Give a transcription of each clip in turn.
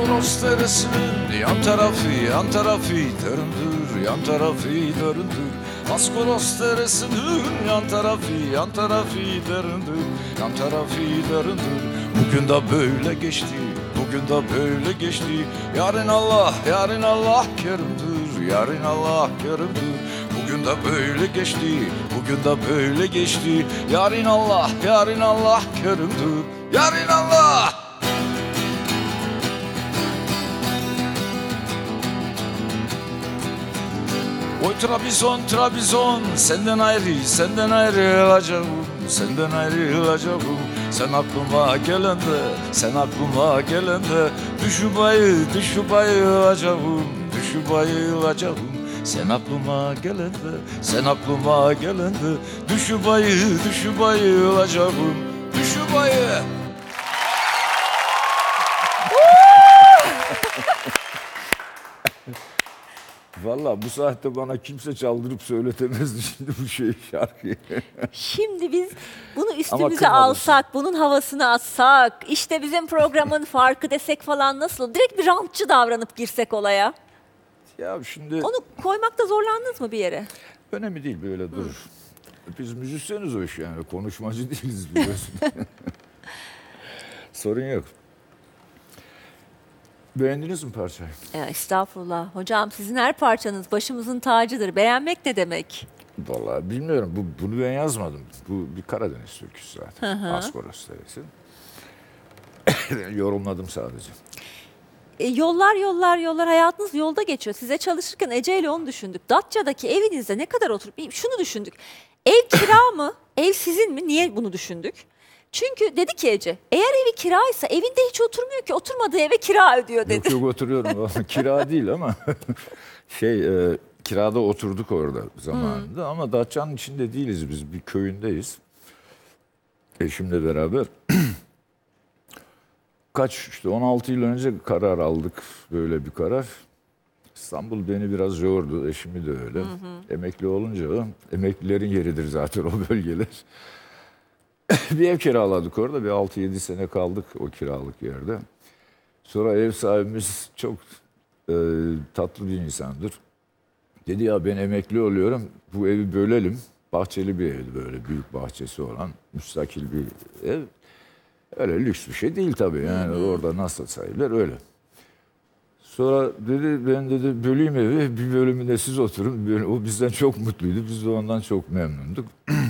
Baskolos Deresi'nin yan tarafı döründür, yan tarafı döründür. Baskolos Deresi'nin yan tarafı döründür, yan tarafı döründür. Bugün de böyle geçti, bugün de böyle geçti. Yarın Allah kerimdir, yarın Allah kerimdir. Bugün de böyle geçti, bugün de böyle geçti. Yarın Allah kerimdir, yarın Allah. Oy Trabzon, senden ayrılacağım, senden ayrılacağım. Sen aklıma gelende, düşüp bayılacağım, Sen aklıma gelende, düşüp bayılacağım, Vallahi bu saatte bana kimse çaldırıp söyletemezdi şimdi bu şarkıyı. Şimdi biz bunu üstümüze alsak, bunun havasını atsak, işte bizim programın farkı desek falan nasıl olur? Direkt bir rantçı davranıp girsek olaya. Ya şimdi... Onu koymakta zorlandınız mı bir yere? Önemli değil, böyle durur. Biz müzisyeniz o iş yani, konuşmacı değiliz biliyorsun. Sorun yok. Beğendiniz mi parçayı? Estağfurullah. Hocam sizin her parçanız başımızın tacıdır. Beğenmek ne demek? Vallahi bilmiyorum. Bunu ben yazmadım. Bu bir Karadeniz türküsü zaten. Baskolos Deresi. Yorumladım sadece. Yollar hayatınız yolda geçiyor. Size çalışırken Ece ile onu düşündük. Datça'daki evinizde ne kadar oturup şunu düşündük. Ev kira mı? Ev sizin mi? Niye bunu düşündük? Çünkü dedi ki Ece, eğer evi kiraysa evinde hiç oturmuyor ki, oturmadığı eve kira ödüyor dedi. Yok oturuyorum. Kira değil ama kirada oturduk orada zamanında ama Datça'nın içinde değiliz, biz bir köyündeyiz. Eşimle beraber. İşte 16 yıl önce karar aldık, böyle bir karar. İstanbul beni biraz yordu, eşimi de öyle. Emekli olunca, emeklilerin yeridir zaten o bölgeler. Bir ev kiraladık orada. Bir 6-7 sene kaldık o kiralık yerde. Sonra ev sahibimiz çok tatlı bir insandır. Dedi ya ben emekli oluyorum. Bu evi bölelim. Bahçeli bir evdi, böyle büyük bahçesi olan. Müstakil bir ev. Öyle lüks bir şey değil tabii. Yani orada nasıl sayılır öyle. Sonra dedi ben dedi böleyim evi. Bir bölümünde siz oturun. O bizden çok mutluydu. Biz de ondan çok memnunduk.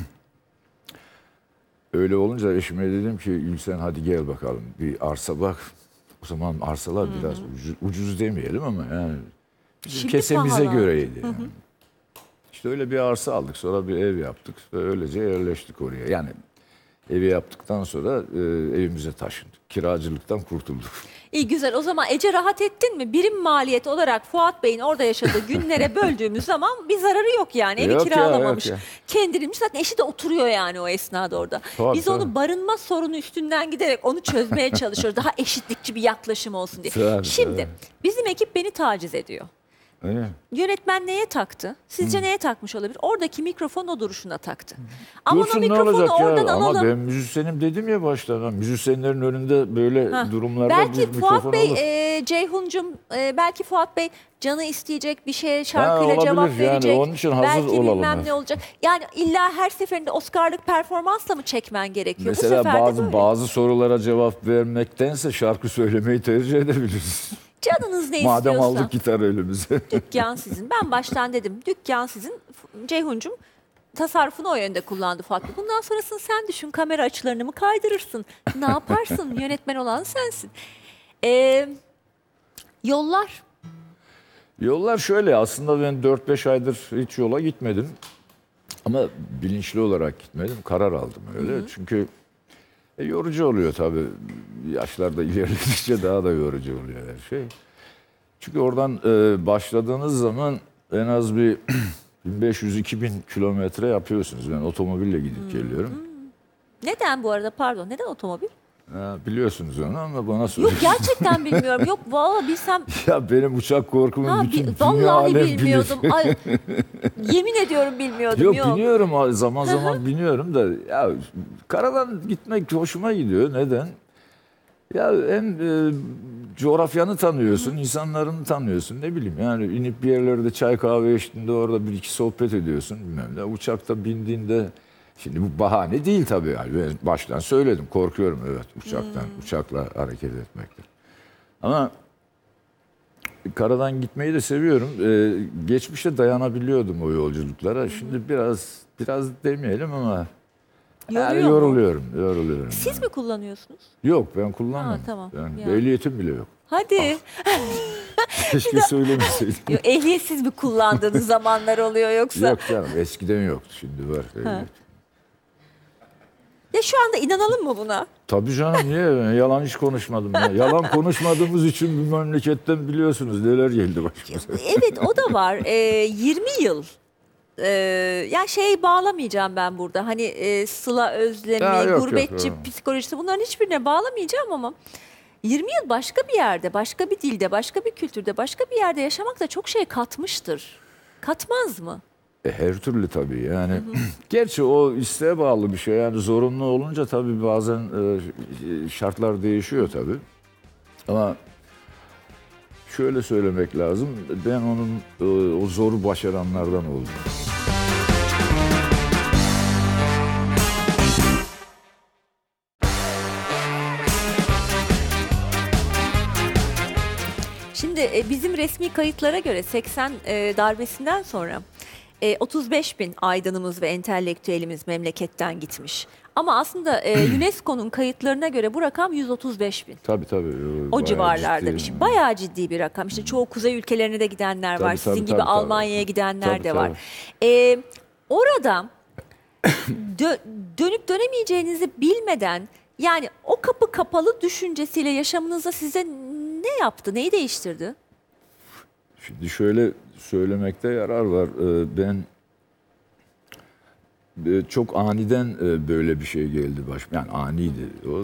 Öyle olunca eşime dedim ki Gülsen hadi gel bakalım bir arsa bak. O zaman arsalar biraz ucuz demeyelim ama yani bizim kesemize göreydi. Yani. İşte öyle bir arsa aldık, sonra bir ev yaptık ve öylece yerleştik oraya. Yani evi yaptıktan sonra evimize taşındık. Kiracılıktan kurtulduk. İyi güzel, o zaman Ece rahat ettin mi? Birim maliyet olarak Fuat Bey'in orada yaşadığı günlere böldüğümüz zaman bir zararı yok yani. Evi kiralamamış. Kendinmiş, zaten eşi de oturuyor yani o esnada orada. Biz onu barınma sorunu üstünden giderek onu çözmeye çalışıyoruz. Daha eşitlikçi bir yaklaşım olsun diye. Şimdi bizim ekip beni taciz ediyor. Öyle. Yönetmen neye taktı? Sizce neye takmış olabilir? Oradaki mikrofon o duruşuna taktı. Ama Dursun, o mikrofonu ne olacak ya? alalım. Ama ben müzisyenim dedim ya baştan. Müzisyenlerin önünde böyle durumlarda belki bir mikrofon Fuat Bey, olur. Ceyhun'cum, belki Fuat Bey canı isteyecek bir şey, şarkıyla cevap verecek. Yani onun için hazır belki olalım. Bilmem ne olacak. Yani illa her seferinde Oscar'lık performansla mı çekmen gerekiyor? Mesela bazı sorulara cevap vermektense şarkı söylemeyi tercih edebiliriz. Canınız ne Madem istiyorsa. aldık gitar elimize. Dükkan sizin. Ben baştan dedim. Dükkan sizin. Ceyhun'cum tasarrufunu o yönde kullandı Fuat Bey. Bundan sonrasını sen düşün. Kamera açılarını mı kaydırırsın? Ne yaparsın? Yönetmen olan sensin. Yollar. Yollar şöyle, aslında ben 4-5 aydır hiç yola gitmedim. Ama bilinçli olarak gitmedim. Karar aldım öyle. Çünkü yorucu oluyor tabii. Yaşlarda ilerledikçe daha da yorucu oluyor her şey. Çünkü oradan başladığınız zaman en az bir 1500-2000 kilometre yapıyorsunuz. Ben otomobille gidip geliyorum. Neden bu arada, pardon, neden otomobil? Biliyorsunuz onu ama bana soruyorsunuz. Yok, gerçekten bilmiyorum. Yok vallahi bilsem. Ya benim uçak korkumu bütün dünya vallahi alem bilmiyordum. bilir. Ay, yemin ediyorum bilmiyordum. Yok biniyorum, zaman biniyorum da ya karadan gitmek hoşuma gidiyor. Neden? Ya hem coğrafyanı tanıyorsun, insanlarını tanıyorsun. Ne bileyim yani inip bir yerlerde çay kahve içtiğinde orada bir iki sohbet ediyorsun bilmem ne. Uçakta bindiğinde şimdi bu bahane değil tabii yani. Ben baştan söyledim korkuyorum evet uçakla hareket etmekten. Ama karadan gitmeyi de seviyorum. Geçmişte dayanabiliyordum o yolculuklara. Şimdi biraz demeyelim ama yani yoruluyorum. Siz yani. mi kullanıyorsunuz? Yok ben kullanmam. Ha, tamam. Ben Ya. ehliyetim bile yok. Hadi. Keşke söylemeseydim. Yok, ehliyetsiz mi kullandığınız zamanlar oluyor yoksa? Yok canım eskiden yoktu şimdi var ehliyet. Ya şu anda inanalım mı buna? Tabii canım niye? Ben yalan hiç konuşmadım. Ya. Yalan konuşmadığımız için bu memleketten biliyorsunuz neler geldi başımıza. Evet o da var. 20 yıl. Ya şey bağlamayacağım ben burada. Hani sıla özlemi, Ya, yok, gurbetçi yok. psikolojisi bunların hiçbirine bağlamayacağım ama 20 yıl başka bir yerde, başka bir dilde, başka bir kültürde, başka bir yerde yaşamak da çok şey katmıştır. Katmaz mı? Her türlü tabii yani. Gerçi o isteğe bağlı bir şey. Yani zorunlu olunca tabii bazen şartlar değişiyor tabii. Ama şöyle söylemek lazım. Ben onun o zoru başaranlardan oldum. Şimdi bizim resmi kayıtlara göre 80 darbesinden sonra 35 bin aydınımız ve entelektüelimiz memleketten gitmiş. Ama aslında UNESCO'nun kayıtlarına göre bu rakam 135 bin. Tabii. O Bayağı civarlarda ciddi bir şey. yani. Bayağı ciddi bir rakam. İşte çoğu kuzey ülkelerine de gidenler var. Tabii, Sizin tabii, gibi tabii. Almanya'ya gidenler Tabii, de var. Orada dönüp dönemeyeceğinizi bilmeden yani o kapı kapalı düşüncesiyle yaşamınızda size ne yaptı? Neyi değiştirdi? Şimdi şöyle söylemekte yarar var. Ben çok aniden böyle bir şey geldi başıma. Yani aniydi o.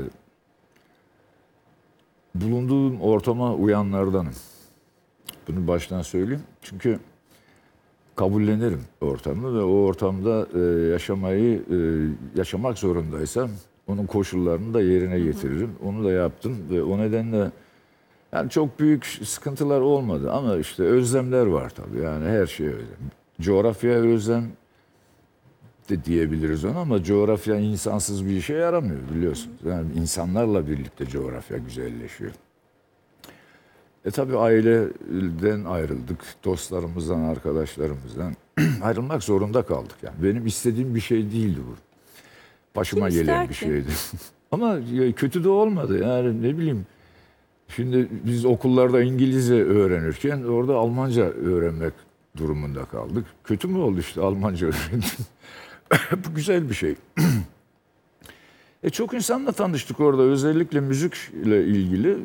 Bulunduğum ortama uyanlardanım. Bunu baştan söyleyeyim. Çünkü kabullenirim ortamı ve o ortamda yaşamak zorundaysam onun koşullarını da yerine getiririm. Onu da yaptım ve o nedenle yani çok büyük sıkıntılar olmadı ama işte özlemler var tabii. Yani her şeye özlem. Coğrafyaya özlem de diyebiliriz ona ama coğrafya insansız bir işe yaramıyor biliyorsunuz. Yani insanlarla birlikte coğrafya güzelleşiyor. Tabii aileden ayrıldık, dostlarımızdan, arkadaşlarımızdan ayrılmak zorunda kaldık. Yani benim istediğim bir şey değildi bu. Başıma Kim gelen ister bir ki? şeydi. Ama kötü de olmadı. Yani ne bileyim. Şimdi biz okullarda İngilizce öğrenirken orada Almanca öğrenmek durumunda kaldık. Kötü mü oldu işte Almanca öğrendim. Bu güzel bir şey. Çok insanla tanıştık orada. Özellikle müzikle ilgili.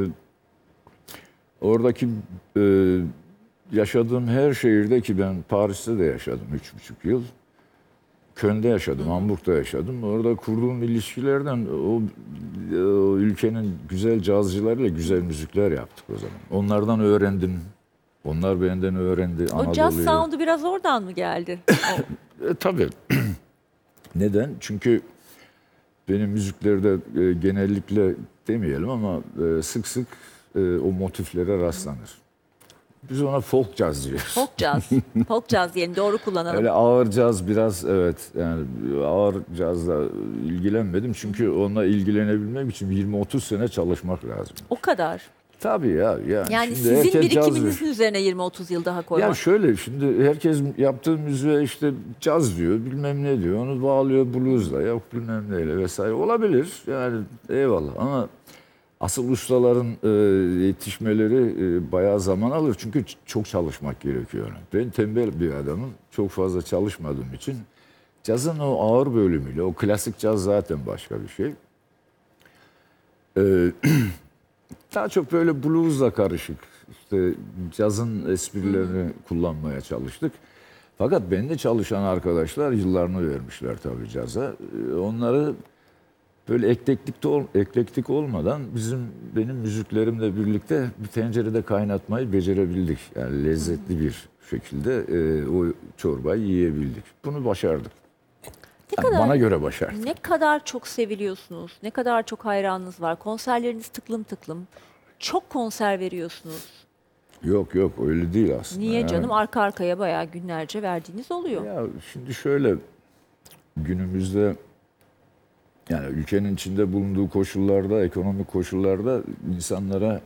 Oradaki yaşadığım her şehirde ki ben Paris'te de yaşadım 3,5 yıl. Köln'de yaşadım, Hamburg'da yaşadım. Orada kurduğum ilişkilerden o ülkenin güzel cazcılarıyla güzel müzikler yaptık o zaman. Onlardan öğrendim. Onlar benden öğrendi. O jazz sound'u biraz oradan mı geldi? Tabii. Neden? Çünkü benim müziklerde genellikle demeyelim ama sık sık o motiflere rastlanır. Biz ona folk caz diyoruz. Folk jazz. Folk jazz diyelim, doğru kullanalım. Öyle ağır caz biraz evet yani ağır cazla ilgilenmedim çünkü onunla ilgilenebilmek için 20-30 sene çalışmak lazım. O kadar. Tabii ya. Yani Şimdi sizin herkes caz birikiminizin üzerine 20-30 yıl daha koymak. ya şöyle şimdi herkes yaptığı müziğe işte caz diyor bilmem ne diyor onu bağlıyor bluesla yok bilmem neyle vesaire olabilir yani eyvallah ama asıl ustaların yetişmeleri bayağı zaman alır çünkü çok çalışmak gerekiyor. Ben tembel bir adamım çok fazla çalışmadığım için cazın o ağır bölümüyle o klasik caz zaten başka bir şey. Daha çok böyle bluesla karışık işte cazın esprilerini kullanmaya çalıştık. Fakat bende çalışan arkadaşlar yıllarını vermişler tabii caza. Onları böyle eklektik olmadan benim müziklerimle birlikte bir tencerede kaynatmayı becerebildik. Yani lezzetli bir şekilde o çorbayı yiyebildik. Bunu başardık. Yani bana göre başardık. Ne kadar çok seviliyorsunuz, ne kadar çok hayranınız var. Konserleriniz tıklım tıklım. çok konser veriyorsunuz. Yok öyle değil aslında. Niye Yani, canım? Arka arkaya bayağı günlerce verdiğiniz oluyor. ya şimdi şöyle, günümüzde yani ülkenin içinde bulunduğu koşullarda, ekonomik koşullarda insanlara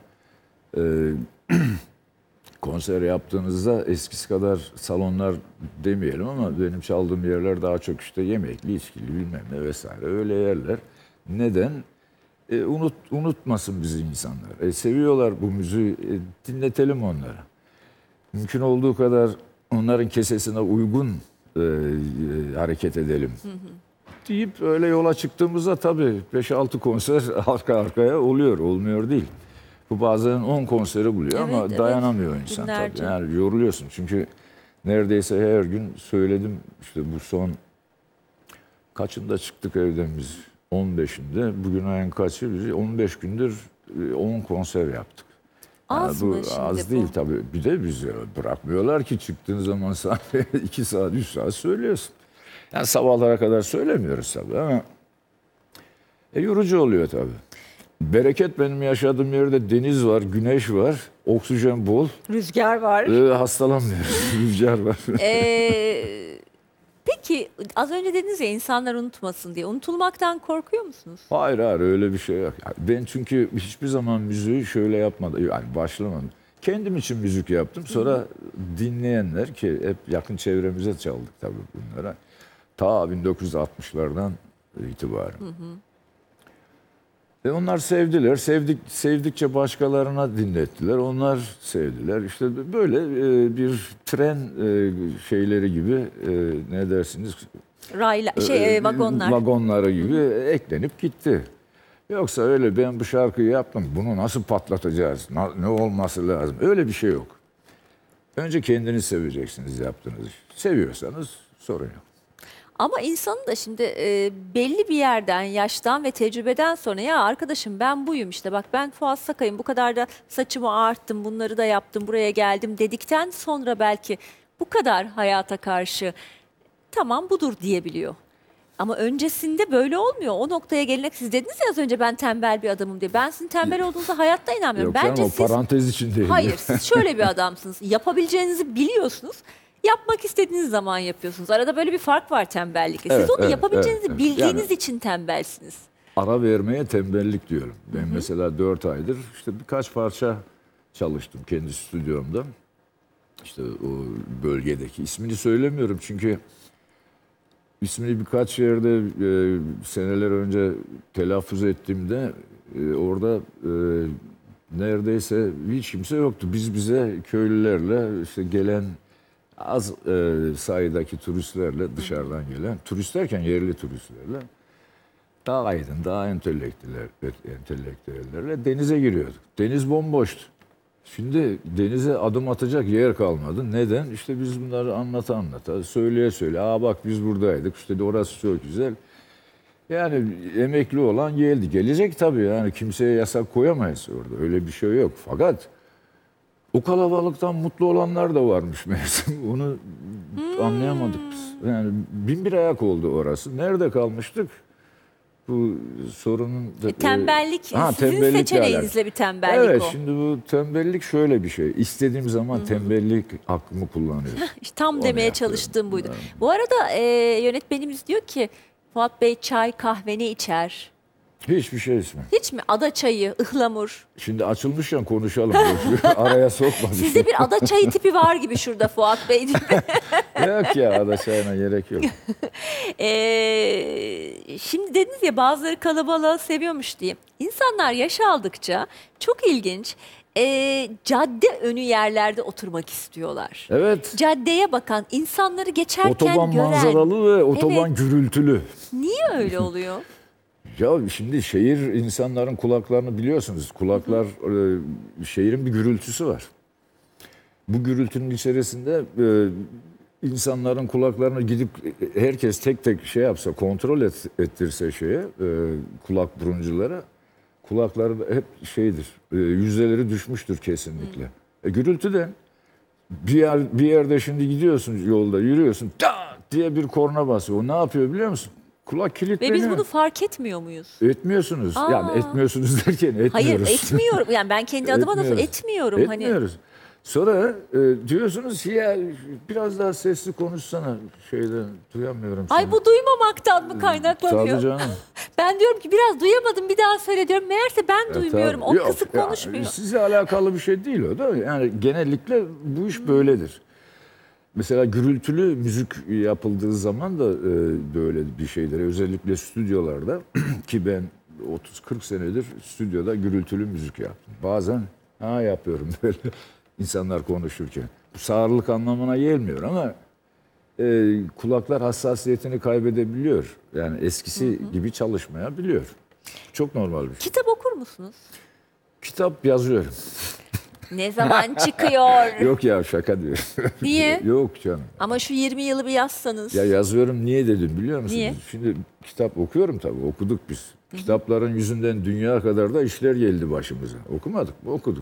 konser yaptığınızda eskisi kadar salonlar demeyelim ama benim çaldığım yerler daha çok işte yemekli, içkili bilmem ne vesaire öyle yerler. Neden? Unutmasın bizi insanlar. Seviyorlar bu müziği, dinletelim onlara. Mümkün olduğu kadar onların kesesine uygun hareket edelim. Deyip öyle yola çıktığımızda tabii 5-6 konser arka arkaya oluyor, olmuyor değil. Bu bazen 10 konseri buluyor ama Evet, dayanamıyor insan günlerce. tabii. Yani yoruluyorsun çünkü neredeyse her gün söyledim işte bu son kaçında çıktık evden biz? 15'inde. Bugün ayın kaçı? Biz 15 gündür 10 konser yaptık. Az bu mı şimdi az bu? değil tabii. Bir de biz bırakmıyorlar ki çıktığın zaman sahneye 2 saat 3 saat söylüyorsun. Yani sabahlara kadar söylemiyoruz tabii ama yorucu oluyor tabii. Bereket benim yaşadığım yerde deniz var, güneş var, oksijen bol. Rüzgar var. Hastalanmıyoruz, rüzgar var. Peki az önce dediniz ya insanlar unutmasın diye. Unutulmaktan korkuyor musunuz? Hayır öyle bir şey yok. Ben çünkü hiçbir zaman müziği şöyle yapmadım. Yani başlamadım. Kendim için müzik yaptım. Sonra dinleyenler ki hep yakın çevremize çaldık tabii bunlara. Ta 1960'lardan itibaren. Ve onlar sevdiler. Sevdikçe başkalarına dinlettiler. Onlar sevdiler. İşte böyle bir tren şeyleri gibi ne dersiniz? Vagonlar. Vagonları gibi eklenip gitti. Yoksa öyle ben bu şarkıyı yaptım. Bunu nasıl patlatacağız? Ne olması lazım? Öyle bir şey yok. Önce kendini seveceksiniz yaptığınız iş. Seviyorsanız sorun yok. Ama insanın da şimdi belli bir yerden, yaştan ve tecrübeden sonra ya arkadaşım ben buyum işte bak ben Fuat Sakay'ım bu kadar da saçımı ağarttım bunları da yaptım buraya geldim dedikten sonra belki bu kadar hayata karşı tamam budur diyebiliyor. Ama öncesinde böyle olmuyor. O noktaya gelene siz dediniz ya az önce ben tembel bir adamım diye. Ben sizin tembel olduğunuza hayatta inanmıyorum. Yok Bence canım, o siz parantez için değil. hayır siz şöyle bir adamsınız. Yapabileceğinizi biliyorsunuz. Yapmak istediğiniz zaman yapıyorsunuz. Arada böyle bir fark var tembellikle. Siz Evet, onu evet, yapabileceğinizi evet. bildiğiniz Yani- için tembelsiniz. Ara vermeye tembellik diyorum. Ben mesela 4 aydır işte birkaç parça çalıştım kendi stüdyomda. İşte o bölgedeki. İsmini söylemiyorum çünkü ismini birkaç yerde seneler önce telaffuz ettiğimde orada neredeyse hiç kimse yoktu. Bize köylülerle işte gelen az sayıdaki turistlerle dışarıdan gelen, turist derken yerli turistlerle daha aydın, daha entelektüellerle denize giriyorduk. Deniz bomboştu. Şimdi denize adım atacak yer kalmadı. Neden? İşte biz bunları anlata, söyleye. Bak biz buradaydık. İşte de orası çok güzel. Yani emekli olan geldi. Gelecek tabii yani kimseye yasak koyamayız orada. Öyle bir şey yok. Fakat o kalabalıktan mutlu olanlar da varmış meğersem. Onu anlayamadık biz. Yani bin bir ayak oldu orası. Nerede kalmıştık? Bu sorunun... Tembellik sizin tembellikle seçeneğinizle bir tembellik evet, o. şimdi bu tembellik şöyle bir şey. İstediğim zaman tembellik hakkımı kullanıyorum. İşte tam Onu demeye yapıyorum. çalıştığım buydu. Evet. Bu arada yönetmenimiz diyor ki Fuat Bey çay kahve ne içer? Hiçbir şey ismi. Hiç mi? Ada çayı, ıhlamur. Şimdi açılmışken konuşalım. Araya sokma. Sizde bir ada çayı tipi var gibi şurada Fuat Bey gibi. Yok ya, ada çayına gerek yok. Şimdi dediniz ya bazıları kalabalığı seviyormuş diye. İnsanlar yaş aldıkça çok ilginç cadde önü yerlerde oturmak istiyorlar. Evet. Caddeye bakan, insanları geçerken Otoban gören. manzaralı ve otoban Evet. gürültülü. Niye öyle oluyor? Ya şimdi şehir insanların kulaklarını biliyorsunuz. Kulaklar şehrin bir gürültüsü var. Bu gürültünün içerisinde insanların kulaklarını gidip herkes tek tek şey yapsa, kontrol ettirse kulak burunculara, kulakları hep şeydir, yüzdeleri düşmüştür kesinlikle. Gürültüden bir yerde şimdi gidiyorsun, yolda yürüyorsun, tak diye bir korna basıyor. O ne yapıyor biliyor musun? Kulak Ve kilitleniyor. biz bunu fark etmiyor muyuz? Etmiyorsunuz. Aa. Yani etmiyorsunuz derken etmiyoruz. Hayır etmiyorum. Yani ben kendi adıma da Etmiyoruz. etmiyorum. Etmiyoruz. Sonra diyorsunuz ki ya biraz daha sesli konuşsana, şeyden duyamıyorum seni. Ay bu duymamaktan mı kaynaklanıyor? Tabii canım. Ben diyorum ki biraz duyamadım, bir daha söyle diyorum. Meğerse ben duymuyorum. Tabii. O kısık ya, konuşmuyor. Size alakalı bir şey değil o da. Yani genellikle bu iş böyledir. Mesela gürültülü müzik yapıldığı zaman da böyle bir şeyleri, özellikle stüdyolarda ki ben 30-40 senedir stüdyoda gürültülü müzik yaptım. Bazen yapıyorum böyle insanlar konuşurken. Bu sağırlık anlamına gelmiyor ama kulaklar hassasiyetini kaybedebiliyor. Yani eskisi gibi çalışmayabiliyor. Çok normal bir şey. Kitap okur musunuz? Kitap yazıyorum. Ne zaman çıkıyor? Yok ya, şaka diyorum. Niye? Yok canım. Ama şu 20 yılı bir yazsanız. Ya yazıyorum, niye dedim biliyor musunuz? Niye? Şimdi kitap okuyorum tabii, okuduk biz. Kitapların yüzünden dünya kadar da işler geldi başımıza. Okumadık mı? Okuduk.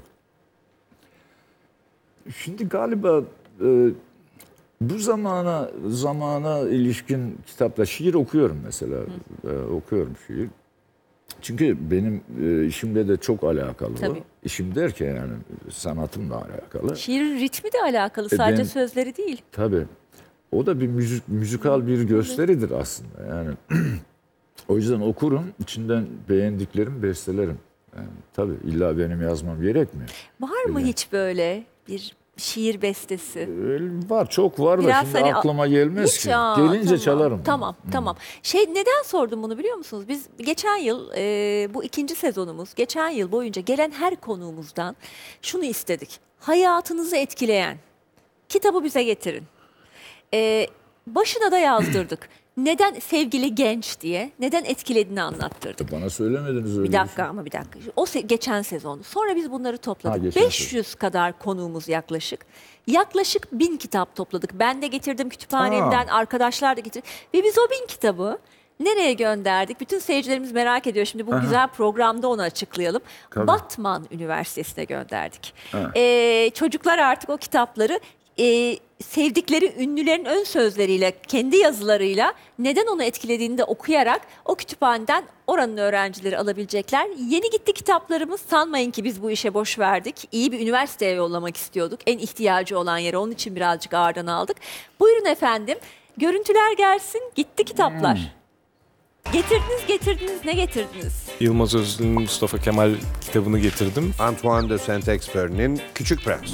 Şimdi galiba bu zamana ilişkin kitaplar, şiir okuyorum mesela. Okuyorum şiir. Çünkü benim işimle de çok alakalı bu. Tabii. İşim derken yani sanatımla alakalı. Şiirin ritmi de alakalı, sadece ben- sözleri değil. Tabii. O da bir müzikal bir gösteridir aslında. Yani o yüzden okurum, içinden beğendiklerim bestelerim. Yani tabii illa benim yazmam gerekmiyor. Var mı hiç böyle bir şiir bestesi? Var, çok var da Biraz şimdi hani aklıma gelmez hiç ki. ya, Gelince tamam, çalarım. Tamam, tamam. Neden sordum bunu biliyor musunuz? Biz geçen yıl bu 2. sezonumuz, geçen yıl boyunca gelen her konuğumuzdan şunu istedik. Hayatınızı etkileyen kitabı bize getirin. Başına da yazdırdık. Neden sevgili genç diye, neden etkilediğini anlattırdık. Bana söylemediniz öyle Bir dakika ama bir dakika. Geçen sezon. Sonra biz bunları topladık. geçen 500 kadar konuğumuz yaklaşık. Yaklaşık 1000 kitap topladık. Ben de getirdim kütüphanemden, arkadaşlar da getirdi. Ve biz o 1000 kitabı nereye gönderdik? Bütün seyircilerimiz merak ediyor. Şimdi bu güzel programda onu açıklayalım. Tabii. Batman Üniversitesi'ne gönderdik. Çocuklar artık o kitapları sevdikleri ünlülerin ön sözleriyle, kendi yazılarıyla neden onu etkilediğini de okuyarak o kütüphaneden oranın öğrencileri alabilecekler. Yeni gitti kitaplarımız. Sanmayın ki biz bu işe boş verdik. İyi bir üniversiteye yollamak istiyorduk. En ihtiyacı olan yere. Onun için birazcık ağırdan aldık. Buyurun efendim. Görüntüler gelsin. Gitti kitaplar. Getirdiniz. Ne getirdiniz? Yılmaz Özdil'in Mustafa Kemal kitabını getirdim. Antoine de Saint-Exupéry'nin Küçük Prens.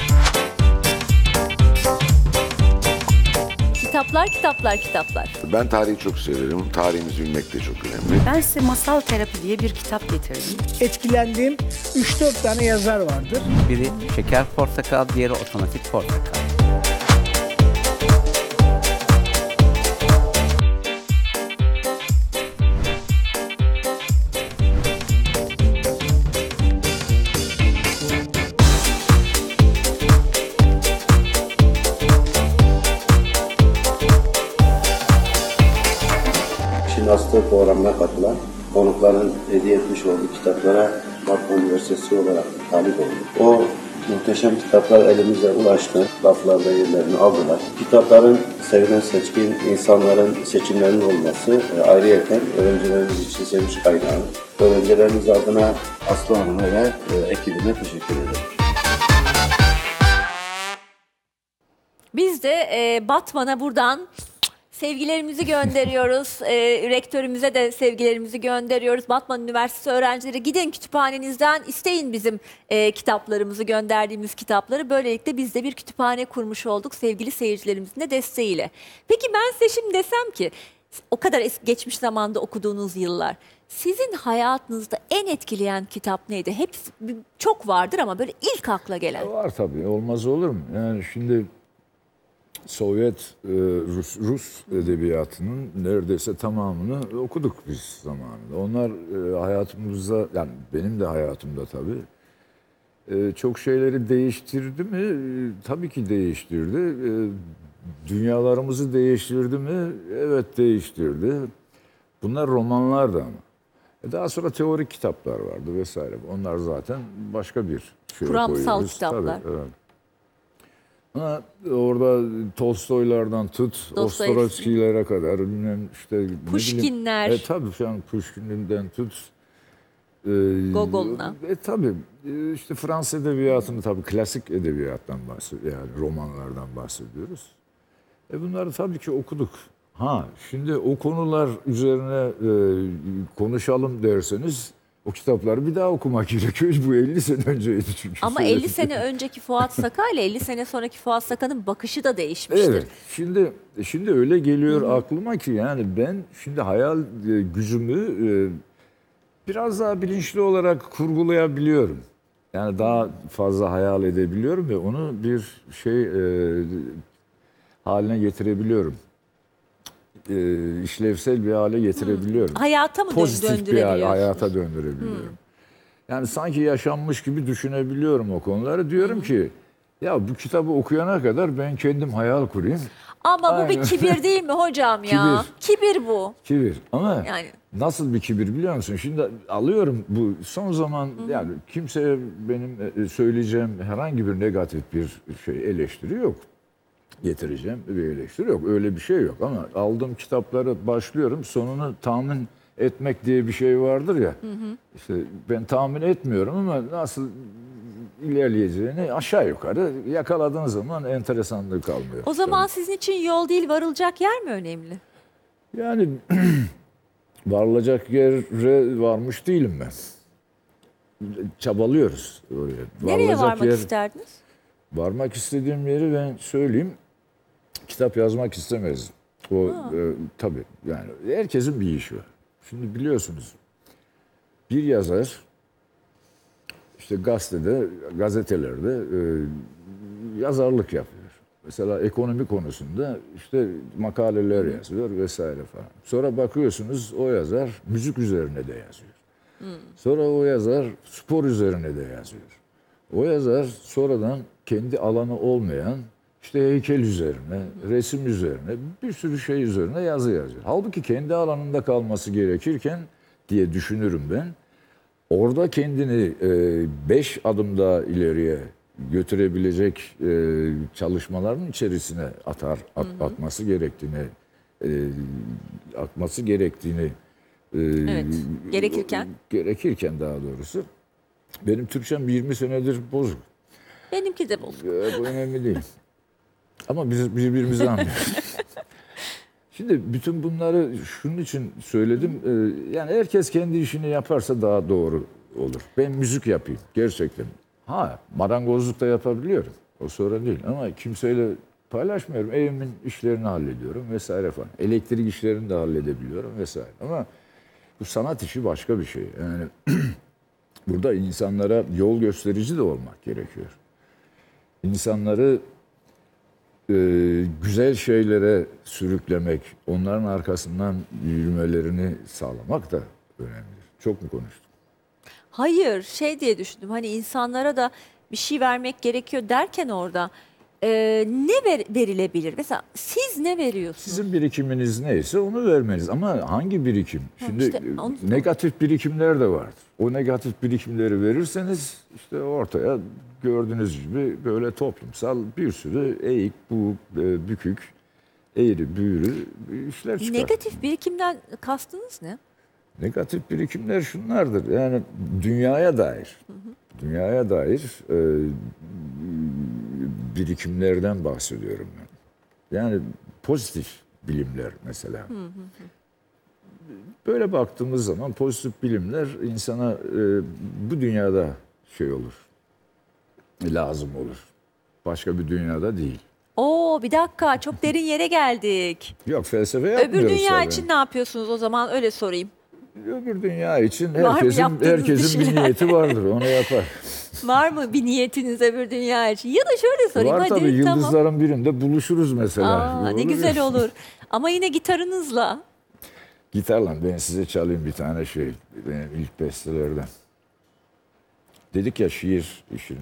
Kitaplar. Ben tarihi çok severim. Tarihimizi bilmek de çok önemli. Ben size Masal Terapi diye bir kitap getirdim. Etkilendiğim 3-4 tane yazar vardır. Biri şeker portakal, diğeri otomatik portakal. Şinastır programına katılan konukların hediye etmiş olduğu kitaplara Batman Üniversitesi olarak talip olduk. O muhteşem kitaplar elimize ulaştı. Raflarda yerlerini aldılar. Kitapların sevilen seçkin insanların seçimlerinin olması ayrıyeten öğrencilerimiz için sevinç kaynağı. Öğrencilerimiz adına Aslı Hanım'a ve ekibine teşekkür ederim. Biz de Batman'a buradan sevgilerimizi gönderiyoruz. Rektörümüze de sevgilerimizi gönderiyoruz. Batman Üniversitesi öğrencileri, gidin kütüphanenizden isteyin bizim kitaplarımızı, gönderdiğimiz kitapları. Böylelikle biz de bir kütüphane kurmuş olduk sevgili seyircilerimizin de desteğiyle. Peki ben size şimdi desem ki o kadar geçmiş zamanda okuduğunuz yıllar, sizin hayatınızda en etkileyen kitap neydi? Hepsi çok vardır ama böyle ilk akla gelen. Var tabii, olmaz olur mu? Yani şimdi Sovyet, Rus edebiyatının neredeyse tamamını okuduk biz zamanında. Onlar hayatımızda, yani benim de hayatımda tabii çok şeyleri değiştirdi mi? Tabii ki değiştirdi. Dünyalarımızı değiştirdi mi? Evet, değiştirdi. Bunlar romanlardı ama. Daha sonra teorik kitaplar vardı vesaire. Onlar zaten başka bir şey Kuramsal koyuyoruz. kitaplar. Tabii, evet. Ama orada Tolstoylardan tut, Dostoyevski. Ostrovskilere kadar bilmem işte ne bileyim. Puşkinler. Tabii şu an Puşkin'den tut. Gogol'una. Tabii işte Fransız edebiyatını tabii klasik edebiyattan bahsediyoruz. Yani romanlardan bahsediyoruz. Bunları tabii ki okuduk. Şimdi o konular üzerine konuşalım derseniz o kitapları bir daha okumak gerekiyor. Bu 50 sene önceydi çünkü. Ama 50 sene önceki Fuat Saka ile 50 sene sonraki Fuat Saka'nın bakışı da değişmiştir. Evet. Şimdi öyle geliyor aklıma ki yani ben şimdi hayal gücümü biraz daha bilinçli olarak kurgulayabiliyorum. Yani daha fazla hayal edebiliyorum ve onu bir şey haline getirebiliyorum. İşlevsel bir hale getirebiliyorum. Hayata mı Pozitif bir hale, döndürebiliyorsunuz? hayata döndürebiliyorum. Yani sanki yaşanmış gibi düşünebiliyorum o konuları. Diyorum ki ya bu kitabı okuyana kadar ben kendim hayal kurayım. Ama bu bir kibir değil mi hocam ya? Kibir bu. Kibir. Ama Yani. nasıl bir kibir biliyor musun? Şimdi alıyorum bu son zaman yani kimseye benim söyleyeceğim herhangi bir negatif bir eleştiri yok. Getireceğim bir eleştiri yok. Öyle bir şey yok ama aldığım kitapları başlıyorum. Sonunu tahmin etmek diye bir şey vardır ya. İşte ben tahmin etmiyorum ama nasıl ilerleyeceğini aşağı yukarı yakaladığın zaman enteresanlığı kalmıyor. O zaman sizin için yol değil varılacak yer mi önemli? Yani varılacak yere varmış değilim ben. Çabalıyoruz oraya. Nereye varmak isterdiniz? Varmak istediğim yeri ben söyleyeyim. Kitap yazmak istemezdim. Tabii yani herkesin bir işi var. Şimdi biliyorsunuz bir yazar işte gazetelerde yazarlık yapıyor. Mesela ekonomi konusunda işte makaleler yazıyor vesaire falan. Sonra bakıyorsunuz o yazar müzik üzerine de yazıyor. Sonra o yazar spor üzerine de yazıyor. O yazar sonradan kendi alanı olmayan işte heykel üzerine, resim üzerine, bir sürü şey üzerine yazı yazıyor. Halbuki kendi alanında kalması gerekirken diye düşünürüm ben. Orada kendini 5 adım daha ileriye götürebilecek çalışmaların içerisine atması gerektiğini Evet, gerekirken daha doğrusu. Benim Türkçem 20 senedir bozuk. Benimki de bozuk. Bu önemli değil. Ama biz birbirimizi anlıyoruz. Şimdi bütün bunları şunun için söyledim. Yani herkes kendi işini yaparsa daha doğru olur. Ben müzik yapayım gerçekten. Marangozluk da yapabiliyorum. O sorun değil. Ama kimseyle paylaşmıyorum. Evimin işlerini hallediyorum vesaire falan. Elektrik işlerini de halledebiliyorum vesaire. Ama bu sanat işi başka bir şey. Yani burada insanlara yol gösterici de olmak gerekiyor. İnsanları güzel şeylere sürüklemek, onların arkasından yürümelerini sağlamak da önemlidir. Çok mu konuştum? Hayır, diye düşündüm. Hani insanlara da bir şey vermek gerekiyor derken orada ne verilebilir? Mesela siz ne veriyorsunuz? Sizin birikiminiz neyse onu vermeniz. Ama hangi birikim? Şimdi işte negatif birikimler de vardır. O negatif birikimleri verirseniz işte ortaya gördüğünüz gibi böyle toplumsal bir sürü eğik, bükük, eğri, büğrü işler çıkar. Negatif birikimden kastınız ne? Negatif birikimler şunlardır. Yani dünyaya dair. Dünyaya dair birikimlerden bahsediyorum ben. Yani pozitif bilimler mesela. Böyle baktığımız zaman pozitif bilimler insana bu dünyada olur. Lazım olur. Başka bir dünyada değil. Bir dakika, çok derin yere geldik. Yok, felsefe yapmıyoruz. Öbür dünya tabii. için ne yapıyorsunuz o zaman, öyle sorayım. Öbür dünya için yaptığınız bir herkesin bir şeyler? niyeti vardır. Onu yapar. Var mı bir niyetiniz öbür dünya için? Ya da şöyle sorayım, Var hadi tabii, tamam. yıldızların birinde buluşuruz mesela. Ne güzel olur. Ama yine gitarınızla. Gitarla ben size çalayım bir tane benim ilk bestelerden. Dedik ya şiir işini.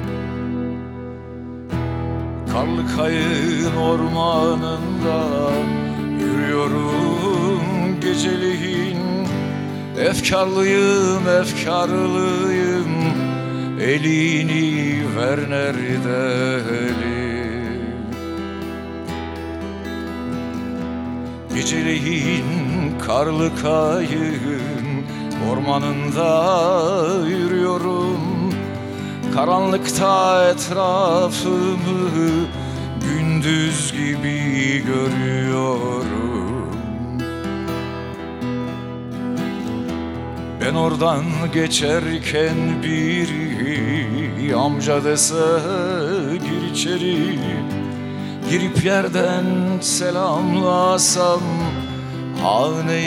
Karlı kayın ormanında yürüyorum geceliğin. Efkarlıyım, elini ver nerede elin. geceleyin karlı kayın ormanında yürüyorum. Karanlıkta etrafımı gündüz gibi görüyorum. Ben oradan geçerken biri amca dese gir içeri, girip yerden selamlasam hane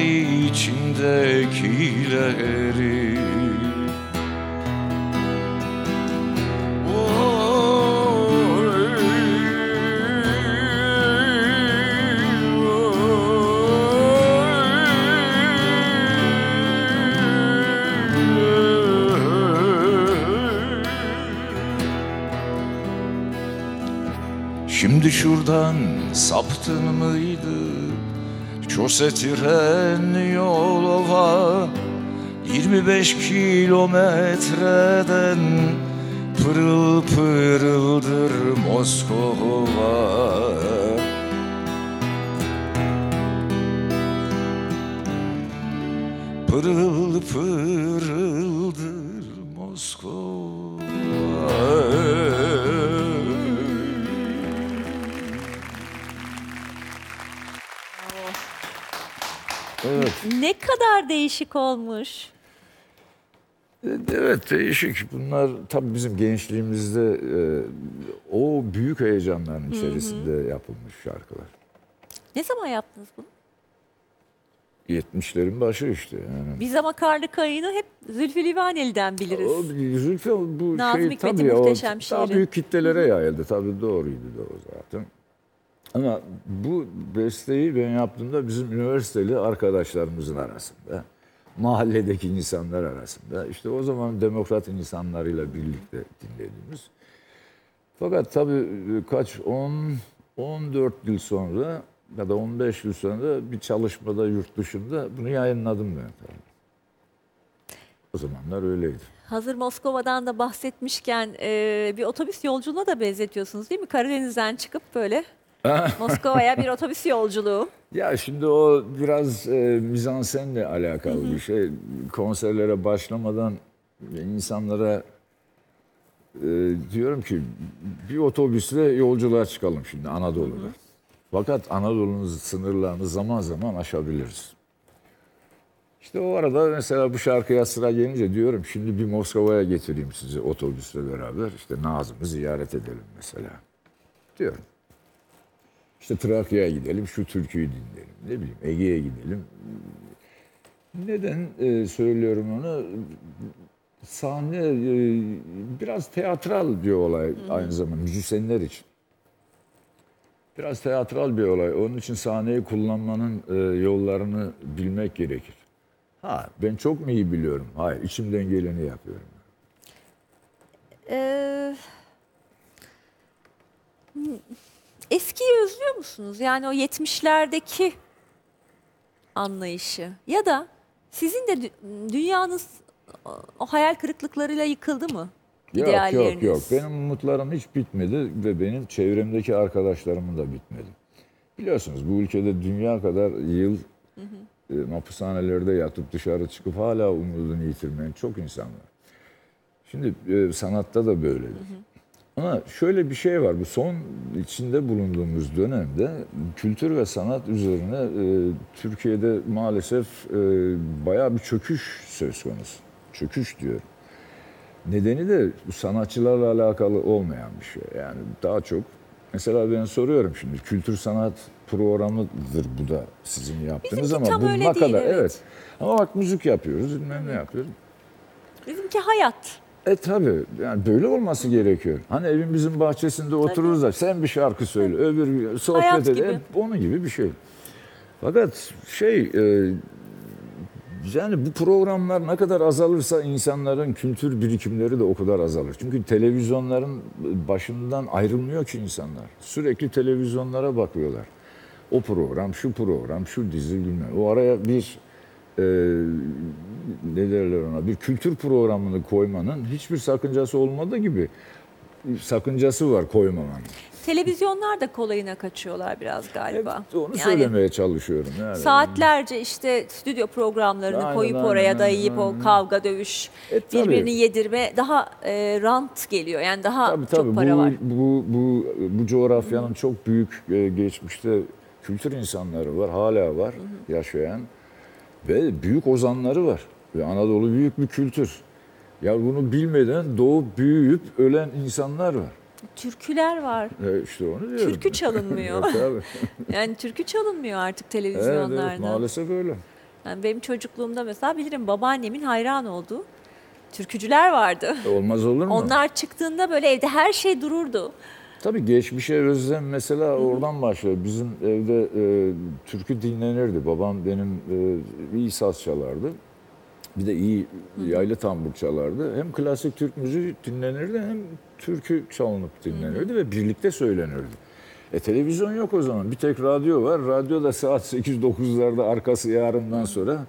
içindekileri. Şimdi şuradan saptın mıydı? Şose tren Yolova, 25 kilometreden pırıl pırıldır Moskova. Pırıl pırıldır Moskova. Evet. Ne kadar değişik olmuş. Evet, değişik. Bunlar tabii bizim gençliğimizde o büyük heyecanların içerisinde yapılmış şarkılar. Ne zaman yaptınız bunu? 70'lerin başı işte. Yani. Biz ama Karlı Kayın'ı hep Zülfü Livaneli'den biliriz. O Zülfü bu Nazım şey Hikmet'in tabii muhteşem o şiiri. daha büyük kitlelere yayıldı. Tabii doğruydu da o zaten. Ama bu besteyi ben yaptığımda bizim üniversiteli arkadaşlarımızın arasında, mahalledeki insanlar arasında, işte o zaman demokrat insanlarıyla birlikte dinlediğimiz. Fakat tabii 14 yıl sonra ya da 15 yıl sonra bir çalışmada yurt dışında bunu yayınladım ben tabii. O zamanlar öyleydi. Hazır Moskova'dan da bahsetmişken bir otobüs yolculuğuna da benzetiyorsunuz değil mi? Karadeniz'den çıkıp böyle Moskova'ya bir otobüs yolculuğu. Ya şimdi o biraz mizansenle alakalı bir şey. Konserlere başlamadan insanlara diyorum ki bir otobüsle yolculuğa çıkalım şimdi Anadolu'da. Fakat Anadolu'nun sınırlarını zaman zaman aşabiliriz. İşte o arada mesela bu şarkıya sıra gelince diyorum şimdi bir Moskova'ya getireyim sizi otobüsle beraber. İşte Nazım'ı ziyaret edelim mesela diyorum. İşte Trakya'ya gidelim, şu türküyü dinleyelim, ne bileyim Ege'ye gidelim. Neden söylüyorum onu? Sahne biraz teatral bir olay aynı zamanda müzisyenler için. Biraz teatral bir olay. Onun için sahneyi kullanmanın yollarını bilmek gerekir. Ha, ben çok mu iyi biliyorum? Hayır, içimden geleni yapıyorum. Eskiyi özlüyor musunuz? Yani o 70'lerdeki anlayışı. Ya da sizin de dünyanız o hayal kırıklıklarıyla yıkıldı mı? Yok. Benim umutlarım hiç bitmedi ve benim çevremdeki arkadaşlarımın da bitmedi. Biliyorsunuz bu ülkede dünya kadar yıl hapishanelerde yatıp dışarı çıkıp hala umudunu yitirmeyen çok insan var. Şimdi sanatta da böyledir. Ama şöyle bir şey var, bu son içinde bulunduğumuz dönemde kültür ve sanat üzerine Türkiye'de maalesef bayağı bir çöküş söz konusu. Çöküş diyorum. Nedeni de bu sanatçılarla alakalı olmayan bir şey. Yani daha çok, mesela ben soruyorum şimdi, kültür sanat programıdır bu da sizin yaptığınız Bizimki ama tam öyle bu ne değil, kadar? evet. Ama bak müzik yapıyoruz, bilmem ne yapıyoruz. Bizimki hayat. Tabii yani böyle olması gerekiyor. Hani evimizin bahçesinde otururuz da sen bir şarkı söyle, öbür sohbet edelim. Onun gibi bir şey. Fakat yani bu programlar ne kadar azalırsa insanların kültür birikimleri de o kadar azalır. Çünkü televizyonların başından ayrılmıyor ki insanlar. Sürekli televizyonlara bakıyorlar. O program, şu program, şu dizi bilmem. O araya bir ne derler ona, bir kültür programını koymanın hiçbir sakıncası olmadığı gibi sakıncası var koymamanın. Televizyonlar da kolayına kaçıyorlar biraz galiba. Evet, onu söylemeye çalışıyorum. Yani. Saatlerce işte stüdyo programlarını Aynen, koyup aynen, oraya aynen, dayayıp o kavga, dövüş, tabii. birbirini yedirme daha rant geliyor. Yani daha Tabii, çok para var. Bu coğrafyanın çok büyük geçmişte kültür insanları var, hala var yaşayan ve büyük ozanları var. Ve Anadolu büyük bir kültür. Ya bunu bilmeden doğup büyüyüp ölen insanlar var. Türküler var. İşte onu diyorum. Türkü çalınmıyor. Evet, Yani türkü çalınmıyor artık evet, televizyonlarda. maalesef öyle. Yani benim çocukluğumda mesela bilirim babaannemin hayran olduğu türkücüler vardı. Olmaz olur mu? Onlar çıktığında böyle evde her şey dururdu. Tabii geçmişe özlem mesela oradan başlıyor. Bizim evde türkü dinlenirdi. Babam benim iyi saz çalardı. Bir de iyi yaylı tambur çalardı. Hem klasik Türk müziği dinlenirdi hem türkü çalınıp dinlenirdi ve birlikte söylenirdi. Televizyon yok o zaman. Bir tek radyo var. Radyo da saat 8-9'larda arkası yarından sonra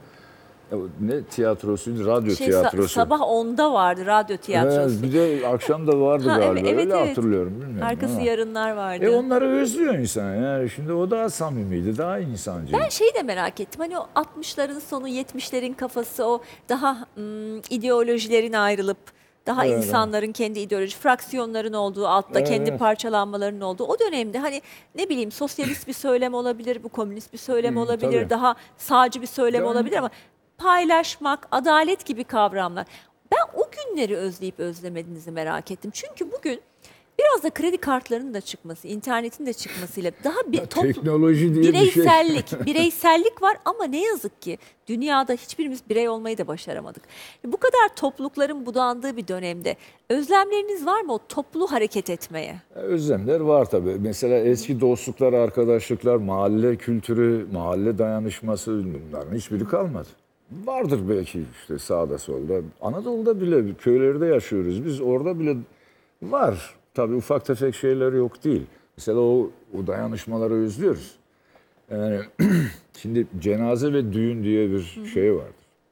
ne tiyatrosuydu? Radyo tiyatrosu. Sabah 10'da vardı radyo tiyatrosu. Evet, bir de akşam da vardı galiba. Evet, Öyle evet. hatırlıyorum. Bilmiyorum Arkası ama. yarınlar vardı. Onları özlüyor insan. Yani şimdi o daha samimiydi, daha insancıydı. Ben şeyi de merak ettim. Hani o 60'ların sonu, 70'lerin kafası, o daha ideolojilerin ayrılıp daha insanların kendi ideoloji, fraksiyonların olduğu, altta kendi parçalanmalarının olduğu o dönemde hani ne bileyim sosyalist bir söylem olabilir, bu komünist bir söylem olabilir, tabii. daha sağcı bir söylem olabilir ama paylaşmak, adalet gibi kavramlar. Ben o günleri özleyip özlemediğinizi merak ettim. Çünkü bugün biraz da kredi kartlarının da çıkması, internetin de çıkmasıyla daha bir teknoloji diye bir şey. bireysellik var ama ne yazık ki dünyada hiçbirimiz birey olmayı da başaramadık. Bu kadar toplulukların budandığı bir dönemde özlemleriniz var mı o toplu hareket etmeye? Özlemler var tabii. Mesela eski dostluklar, arkadaşlıklar, mahalle kültürü, mahalle dayanışması bunların hiçbiri kalmadı. Vardır belki işte sağda solda. Anadolu'da bile köylerde yaşıyoruz. Biz orada bile var. Tabii ufak tefek şeyler yok değil. Mesela o dayanışmaları özlüyoruz. Yani şimdi cenaze ve düğün diye bir şey vardır.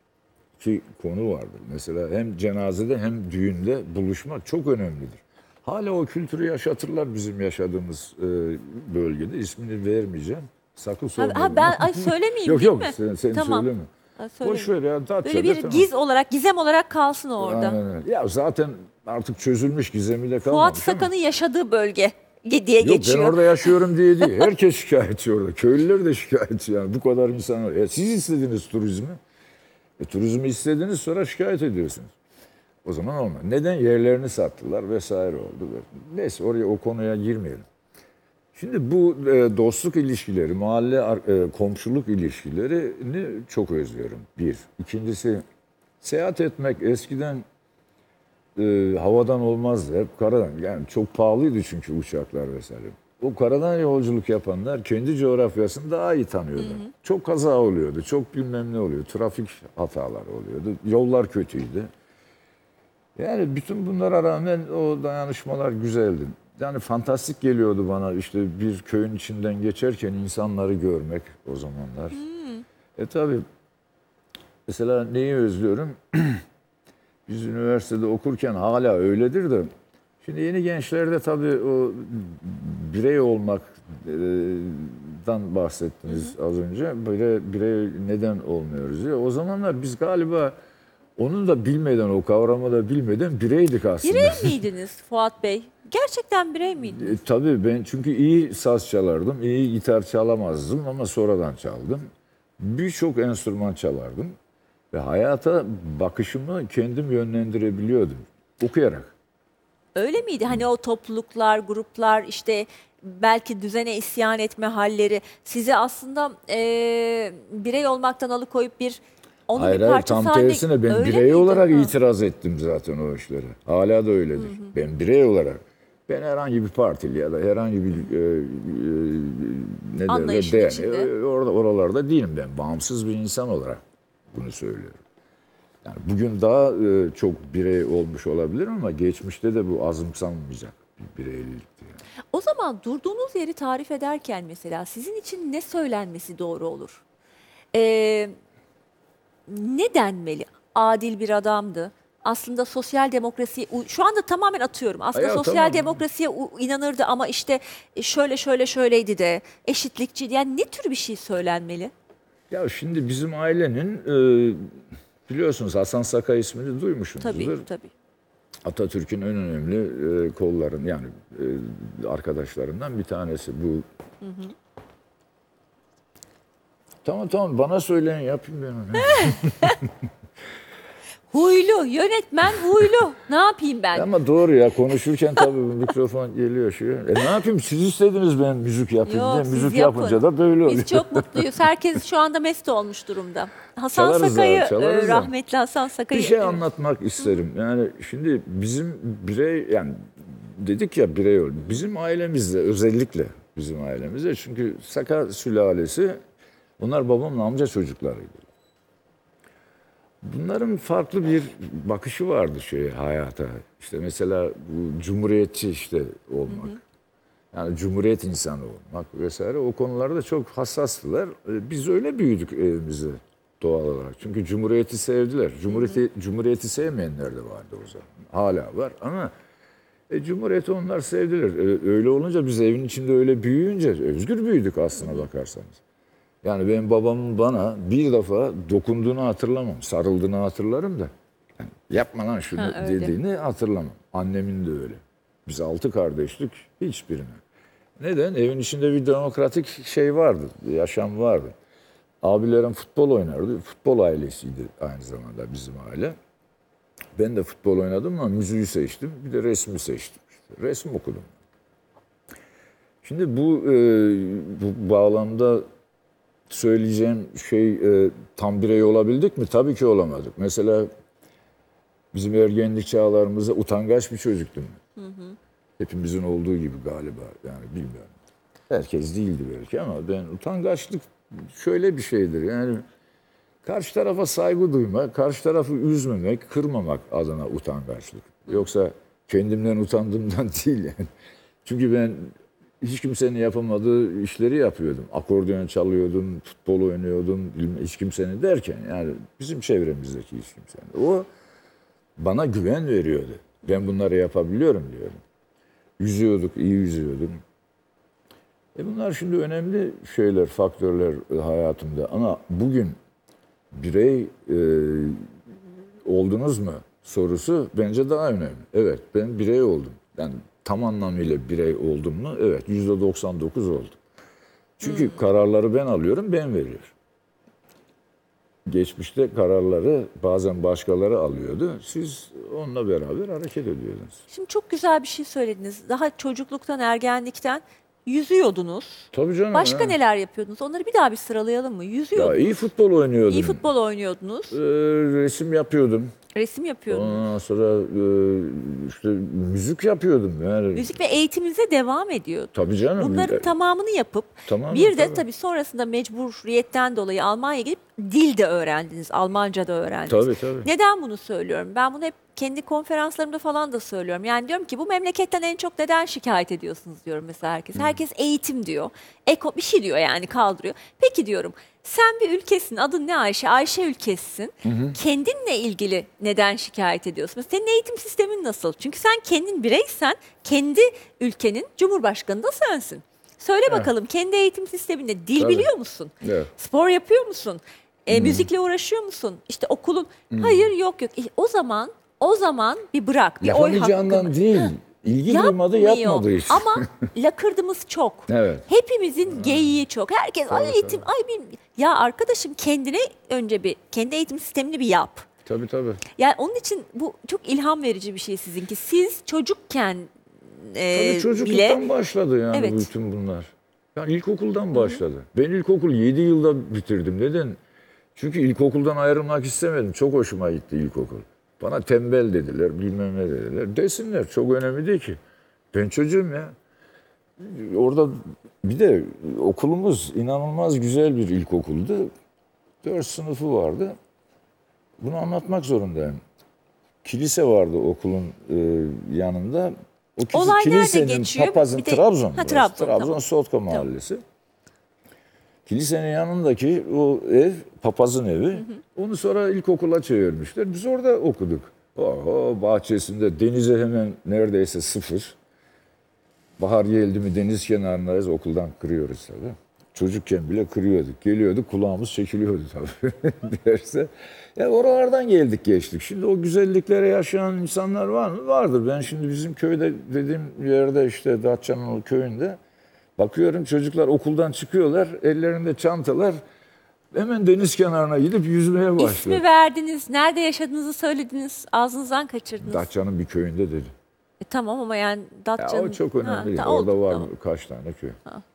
İki konu vardır. Mesela hem cenazede hem düğünde buluşmak çok önemlidir. Hala o kültürü yaşatırlar bizim yaşadığımız bölgede. İsmini vermeyeceğim. Sakın sorma. Ben söylemeyeyim yok, değil yok, mi? sen Tamam. söyleme. Boş ver ya. Böyle bir gizem olarak kalsın orada. Aynen. Ya zaten artık çözülmüş, gizemi de kalmamış. Fuat Sakan'ın yaşadığı bölge diye geçiyor. Ben orada yaşıyorum diye değil. Herkes şikayetçi orada. Köylüler de şikayetçi yani. Bu kadar insan var. Siz istediniz turizmi. Turizmi istediniz sonra şikayet ediyorsunuz. O zaman olmaz. Neden? Yerlerini sattılar vesaire oldu. Neyse o konuya girmeyelim. Şimdi bu dostluk ilişkileri, mahalle komşuluk ilişkilerini çok özlüyorum. Bir. İkincisi seyahat etmek eskiden havadan olmazdı. Hep karadan. Yani çok pahalıydı çünkü uçaklar vesaire. O karadan yolculuk yapanlar kendi coğrafyasını daha iyi tanıyordu. Çok kaza oluyordu, çok bilmem ne oluyordu. Trafik hataları oluyordu, yollar kötüydü. Yani bütün bunlara rağmen o dayanışmalar güzeldi. Yani fantastik geliyordu bana işte bir köyün içinden geçerken insanları görmek o zamanlar. Tabii mesela neyi özlüyorum? Biz üniversitede okurken hala öyledir de şimdi yeni gençlerde tabii o birey olmaktan bahsettiniz az önce. Böyle birey neden olmuyoruz diye. O zamanlar biz galiba onu da bilmeden, o kavramı da bilmeden bireydik aslında. Birey miydiniz Fuat Bey? Gerçekten birey miydiniz? Tabii ben çünkü iyi saz çalardım, iyi gitar çalamazdım ama sonradan çaldım. Birçok enstrüman çalardım ve hayata bakışımı kendim yönlendirebiliyordum okuyarak. Öyle miydi? Hani o topluluklar, gruplar, işte belki düzene isyan etme halleri sizi aslında birey olmaktan alıkoyup onun Hayır, bir parçası tam haline... tersine ben Öyle birey miydi? olarak itiraz ettim zaten o işlere. Hala da öyledir. Ben birey olarak. Ben herhangi bir partili ya da herhangi bir Anlayışın içinde. Oralarda değilim ben. Bağımsız bir insan olarak bunu söylüyorum. Yani bugün daha çok birey olmuş olabilir ama geçmişte de bu azımsanmayacak bir bireylikti. Yani. O zaman durduğunuz yeri tarif ederken mesela sizin için ne söylenmesi doğru olur? Ne denmeli? Adil bir adamdı, aslında sosyal demokrasiye şu anda tamamen atıyorum. Aslında Ya, sosyal tamam. demokrasiye inanırdı ama işte şöyleydi de eşitlikçiydi. Yani ne tür bir şey söylenmeli? Ya şimdi bizim ailenin biliyorsunuz Hasan Sakai ismini duymuşsunuzdur. Tabii. Atatürk'ün en önemli kolların yani arkadaşlarından bir tanesi bu. Tamam bana söyleyin yapayım ben onu. Huylu, yönetmen huylu. Ne yapayım ben? Ama doğru ya konuşurken tabii bu mikrofon geliyor şu. Ne yapayım siz istediniz ben müzik yapayım Yok, diye. siz Müzik yapın. yapınca da böyle oluyor. Biz çok mutluyuz. Herkes şu anda mest olmuş durumda. Hasan Çalarız Sakay'ı, da, çalarız da. rahmetli Hasan Sakay'ı. Bir şey anlatmak isterim. Yani şimdi bizim birey yani dedik ya birey ol. Bizim ailemizde özellikle bizim ailemizde çünkü Saka sülalesi onlar babamla amca çocuklarıydı. Bunların farklı bir bakışı vardı hayata. İşte mesela bu cumhuriyetçi işte olmak. Yani cumhuriyet insanı olmak vesaire o konularda çok hassastılar. Biz öyle büyüdük evimizde doğal olarak. Çünkü cumhuriyeti sevdiler. Cumhuriyeti sevmeyenler de vardı o zaman. Hala var ama cumhuriyeti onlar sevdiler. Öyle olunca biz evin içinde öyle büyüyünce özgür büyüdük aslına bakarsanız. Yani benim babamın bana bir defa dokunduğunu hatırlamam. Sarıldığını hatırlarım da. Yani yapma lan şunu dediğini hatırlamam. Annemin de öyle. Biz 6 kardeşlik hiçbirine. Neden? Evin içinde bir demokratik şey vardı. Yaşam vardı. Abilerim futbol oynardı. Futbol ailesiydi aynı zamanda bizim aile. Ben de futbol oynadım ama müziği seçtim. Bir de resmi seçtim. İşte resim okudum. Şimdi bu bağlamda söyleyeceğim tam birey olabildik mi? Tabii ki olamadık. Mesela bizim ergenlik çağlarımızda utangaç bir çocuktum. Hepimizin olduğu gibi galiba. Yani bilmiyorum. Herkes değildi belki ama ben utangaçlık şöyle bir şeydir. Yani karşı tarafa saygı duymak, karşı tarafı üzmemek, kırmamak adına utangaçlık. Yoksa kendimden utandığımdan değil yani. Çünkü ben hiç kimsenin yapamadığı işleri yapıyordum. Akordeon çalıyordum, futbol oynuyordum, hiç kimsenin derken yani bizim çevremizdeki hiç kimsenin. O bana güven veriyordu. Ben bunları yapabiliyorum diyorum. Yüzüyorduk, iyi yüzüyordum. Bunlar şimdi önemli şeyler, faktörler hayatımda. Ama bugün birey oldunuz mu sorusu bence daha önemli. Evet, ben birey oldum. Yani tam anlamıyla birey oldum mu? Evet, %99 oldum. Çünkü kararları ben alıyorum, ben veriyorum. Geçmişte kararları bazen başkaları alıyordu. Siz onunla beraber hareket ediyordunuz. Şimdi çok güzel bir şey söylediniz. Daha çocukluktan, ergenlikten yüzüyordunuz. Tabii canım. Başka neler yapıyordunuz? Onları bir daha bir sıralayalım mı? Yüzüyordunuz. Ya iyi futbol oynuyordum. İyi futbol oynuyordunuz. Resim yapıyordum. Resim yapıyordunuz. Ondan sonra işte müzik yapıyordum. Yani. Müzik ve eğitiminize devam ediyordu. Tabii canım. Bunların tamamını yapıp bir de tabii sonrasında mecburiyetten dolayı Almanya'ya gidip dil de öğrendiniz. Almanca da öğrendiniz. Tabii. Neden bunu söylüyorum? Ben bunu hep kendi konferanslarımda falan da söylüyorum. Yani diyorum ki bu memleketten en çok neden şikayet ediyorsunuz diyorum mesela herkes. Herkes eğitim diyor. Bir şey diyor yani kaldırıyor. Peki diyorum sen bir ülkesin adın ne Ayşe? Ayşe ülkesisin. Kendinle ilgili neden şikayet ediyorsun? Senin eğitim sistemin nasıl? Çünkü sen kendin bireysen kendi ülkenin cumhurbaşkanı da sensin. Söyle bakalım kendi eğitim sisteminde dil biliyor musun? Evet. Spor yapıyor musun? Müzikle uğraşıyor musun? İşte okulun hayır yok. O zaman bir bırak. Bir oy yapamayacağından hakkını. değil. İlgi duymadı, yapmadı hiç. Ama lakırdımız çok. Evet. Hepimizin geyiği çok. Herkes eğitim ya arkadaşım kendine önce kendi eğitim sistemini bir yap. Tabii. Yani onun için bu çok ilham verici bir şey sizinki. Siz çocukken Tabii çocukluktan başladı yani Evet. bütün bunlar. Yani ilkokuldan başladı. Ben ilkokul 7 yılda bitirdim. Neden? Çünkü ilkokuldan ayrılmak istemedim. Çok hoşuma gitti ilkokul. Bana tembel dediler, bilmem ne dediler. Desinler, çok önemli değil ki. Ben çocuğum ya. Orada bir de okulumuz inanılmaz güzel bir ilkokuldu. 4 sınıfı vardı. Bunu anlatmak zorundayım. Kilise vardı okulun yanında. O Olay nerede kilisenin geçiyor? papazın Bir de- Trabzon. Trabzon, Trabzon tamam. Sotka mahallesi. Kilisenin yanındaki o ev papazın evi. Onu sonra ilkokula çevirmişler. Biz orada okuduk. Oho, bahçesinde, denize hemen neredeyse sıfır. Bahar geldi mi deniz kenarındayız, okuldan kırıyoruz tabii. Çocukken bile kırıyorduk. Geliyorduk, kulağımız çekiliyordu tabii derse. Ya oralardan geldik geçtik. Şimdi o güzelliklere yaşayan insanlar var mı? Vardır. Ben şimdi bizim köyde dediğim yerde işte Datça'nın o köyünde bakıyorum, çocuklar okuldan çıkıyorlar. Ellerinde çantalar. Hemen deniz kenarına gidip yüzmeye başlıyor. İsmi verdiniz, nerede yaşadığınızı söylediniz, ağzınızdan kaçırdınız. Datça'nın bir köyünde dedi. Tamam ama yani Ya Datça'nın... o çok önemli değil. Ha, Orada oldu, var tamam. kaç tane köy.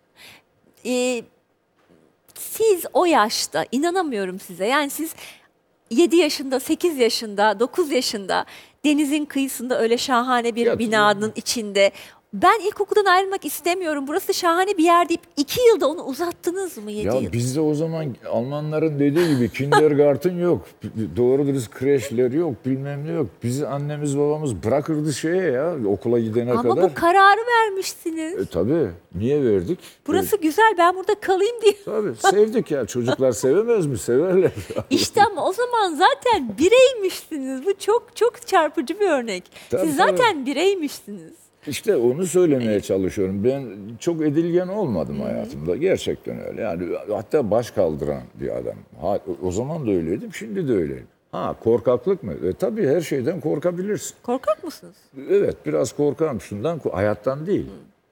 Siz o yaşta, inanamıyorum size. Yani siz 7 yaşında, 8 yaşında, 9 yaşında denizin kıyısında öyle şahane bir Ya, binanın içinde. Ben ilkokuldan ayrılmak istemiyorum, burası şahane bir yer deyip 2 yılda onu uzattınız mı 7 Ya yıl? bizde o zaman Almanların dediği gibi kindergarten yok. Doğru dürüst kreşler yok, bilmem ne yok. Bizi annemiz babamız bırakırdı şeye ya, okula gidene Ama kadar. bu kararı vermişsiniz. Tabii. Niye verdik? Burası güzel, ben burada kalayım diye. Tabii sevdik ya. Çocuklar sevemez mi? Severler. İşte ama o zaman zaten bireymişsiniz. Bu çok çok çarpıcı bir örnek. Tabii, Siz zaten bireymişsiniz. İşte onu söylemeye çalışıyorum. Ben çok edilgen olmadım hayatımda. Gerçekten öyle. Yani hatta baş kaldıran bir adam. O zaman da öyleydim, şimdi de öyleyim. Ha, korkaklık mı? Tabii her şeyden korkabilirsin. Korkak mısınız? Evet, biraz korkarım şundan, hayattan değil.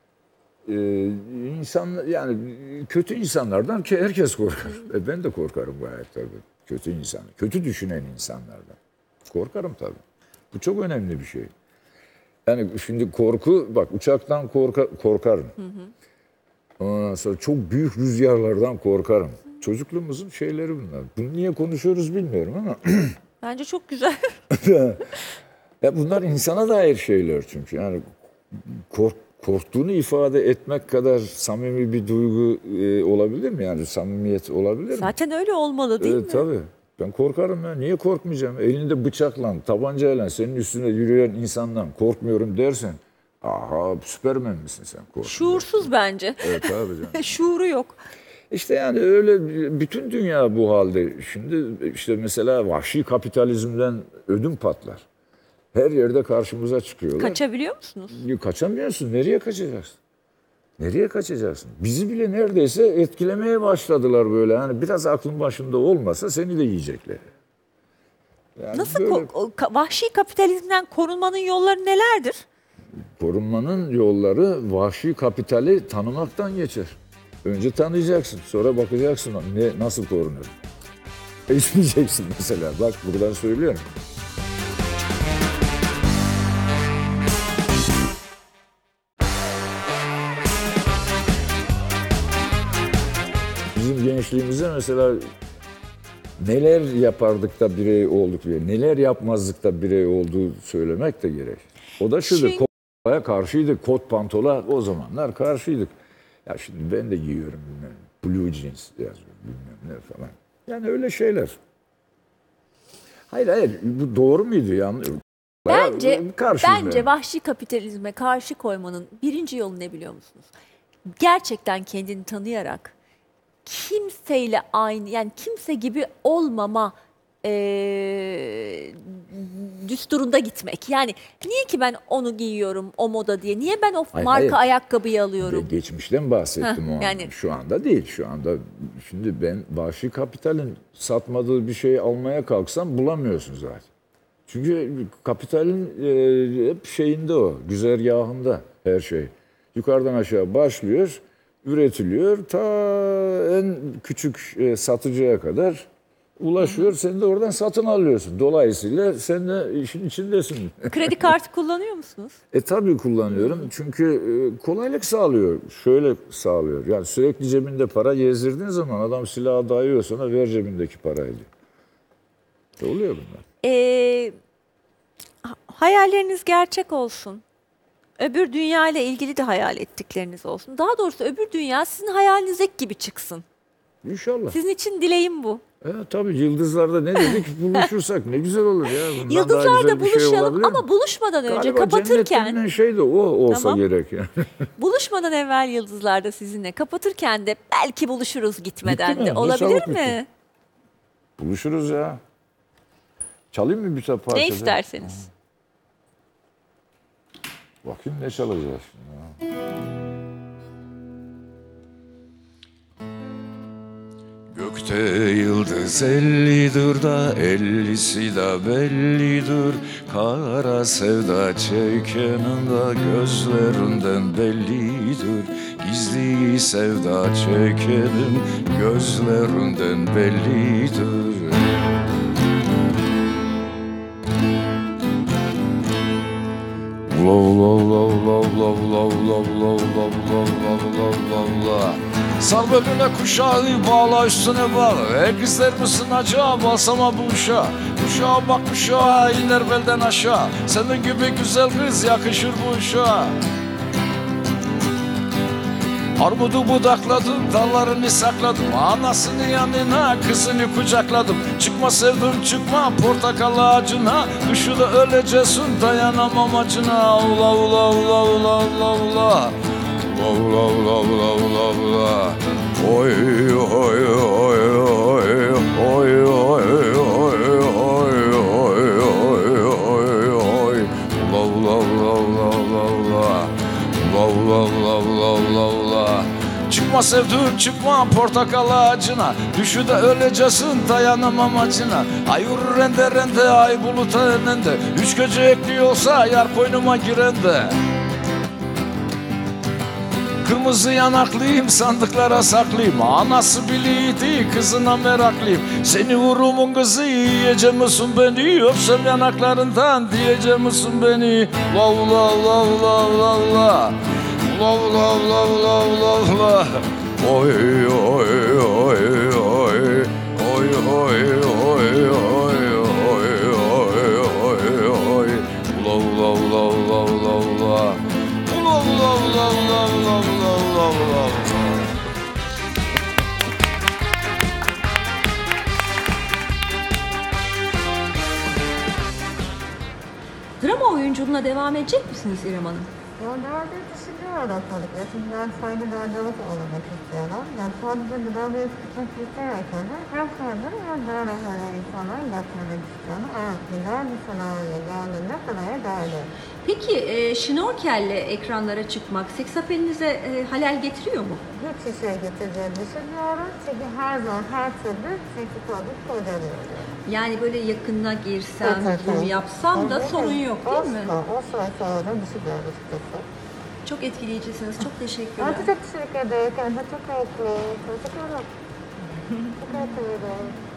İnsan, yani kötü insanlardan ki herkes korkar. Ben de korkarım gayet tabii. Kötü insan, kötü düşünen insanlardan. Korkarım tabii. Bu çok önemli bir şey. Yani şimdi korku, bak uçaktan korkarım. Ondan sonra çok büyük rüzgarlardan korkarım. Çocukluğumuzun şeyleri bunlar. Bunu niye konuşuyoruz bilmiyorum ama. Bence çok güzel. Ya bunlar insana dair şeyler çünkü. Yani korktuğunu ifade etmek kadar samimi bir duygu olabilir mi? Yani samimiyet olabilir mi? Zaten öyle olmalı değil mi? Tabii. Ben korkarım ya. Niye korkmayacağım? Elinde bıçakla, tabancayla senin üstüne yürüyen insandan korkmuyorum dersen, aha Süpermen misin sen? Şuursuz bence. Evet tabii canım. Şuuru yok. İşte yani öyle bütün dünya bu halde. Şimdi işte mesela vahşi kapitalizmden ödüm patlar. Her yerde karşımıza çıkıyorlar. Kaçabiliyor musunuz? Kaçamıyorsun. Nereye kaçacaksın? Nereye kaçacaksın? Bizi bile neredeyse etkilemeye başladılar böyle. Yani biraz aklın başında olmasa seni de yiyecekler. Yani Nasıl böyle vahşi kapitalizmden korunmanın yolları nelerdir? korunmanın yolları vahşi kapitali tanımaktan geçer. Önce tanıyacaksın, sonra bakacaksın nasıl korunur. İçmeyeceksin mesela. Bak buradan söylüyorum. Bizim gençliğimizde mesela neler yapardık da birey olduk diye, neler yapmazdık da birey olduğu söylemek de gerek. O da şudur, kotaya karşıydık, kot pantola o zamanlar karşıydık. Ya şimdi ben de giyiyorum bilmem, blue jeans yazıyorum bilmem ne falan. Yani öyle şeyler. Hayır bu doğru muydu yani? Bence vahşi kapitalizme karşı koymanın birinci yolu ne biliyor musunuz? Gerçekten kendini tanıyarak kimseyle aynı, yani kimse gibi olmama düsturunda gitmek. Yani niye ki ben onu giyiyorum o moda diye? Niye ben o marka ayakkabıyı alıyorum? Geçmişten bahsettim o an. yani. Şu anda değil. Şu anda şimdi ben vahşi kapitalin satmadığı bir şey almaya kalksam bulamıyorsun zaten. Çünkü kapitalin hep şeyinde o, güzergahında her şey. Yukarıdan aşağı başlıyor, üretiliyor, ta en küçük satıcıya kadar ulaşıyor. Sen de oradan satın alıyorsun. Dolayısıyla sen de işin içindesin. Kredi kartı kullanıyor musunuz? Tabii kullanıyorum. Çünkü kolaylık sağlıyor. Şöyle sağlıyor. Yani sürekli cebinde para gezdirdiğin zaman adam silahı dayıyor sana, ver cebindeki parayı diyor. Oluyor bunlar. Hayalleriniz gerçek olsun. Öbür dünya ile ilgili de hayal ettikleriniz olsun. Daha doğrusu öbür dünya sizin hayalinizdeki gibi çıksın. İnşallah. Sizin için dileğim bu. Tabii yıldızlarda ne dedik? Buluşursak ne güzel olur ya. Bundan Yıldızlarda bir şey buluşalım ama buluşmadan önce galiba kapatırken. cennet denilen şey de o olsa Tamam. gerek yani. Buluşmadan evvel yıldızlarda sizinle kapatırken de belki buluşuruz gitmeden Gitti mi? de. Ne Olabilir çabuk mi? Buluşuruz ya. Çalayım mı bir parça? Ne isterseniz. Bakayım ne çalacağız şimdi. Gökte yıldız 50'dir da 50'si de bellidir. Kara sevda çekenin de gözlerinden bellidir. Gizli sevda çekenin gözlerinden bellidir. Sal beline kuşağı bağla üstüne bağla. İster misin acaba balsama bu uşağı. Uşağa bak uşağa iner belden aşağı. Senin gibi güzel kız yakışır bu uşağa. Armudu budakladım, dallarını sakladım. Anasının yanına kızını kucakladım. Çıkma sevdim çıkma portakal ağacına. Düşü de öleceğsin dayanamam acına. Ula ula ula ula ula ula. Ula ula ula ula ula. Oy oy oy oy oy oy oy oy oy oy oy. Ula ula ula ula ula ula. Ula ula ula ula ula. Çıkma sevduğum çıkma portakal ağacına. Düşü de öleceğsin dayanamam acına. Ay vurur rende rende ay buluta enende. 3 gece ekliyorsa yar koynuma girende. Kırmızı yanaklıyım sandıklara saklıyım. Anası biliydi kızına meraklıyım. Seni vurumun kızı yiyecek misin beni? Öpsem yanaklarından diyecek misin beni? La la la la la la. La la la la la la. Oy oy oy oy. Oy oy oy oy oy oy oy oy. La la la la la la. La la la la la la la la. Drama oyunculuğuna devam edecek misiniz İrem Hanım? Yani herhalde düşünüyorum tabii ki. Çünkü ben saygı duyarlılık olmak istiyorum. Yani sadece drama yapmak isterken de her sırada ben drama insanlara yapmak istiyorum. Evet, güzel bir senaryo geldiğinde sıraya geldi. Peki şnorkelle ekranlara çıkmak seksapelinize halel getiriyor mu? Hiçbir şey getireceğini düşünmüyorum. Çünkü her zaman her türlü seksi produk kullanıyorum. Yani böyle yakına girsem, bunu yapsam da sorun yok değil mi? O sonra düşünüyoruz. Çok etkileyicisiniz. Çok teşekkürler. Ben çok teşekkür ederim. Çok mutlu. Çok teşekkür ederim.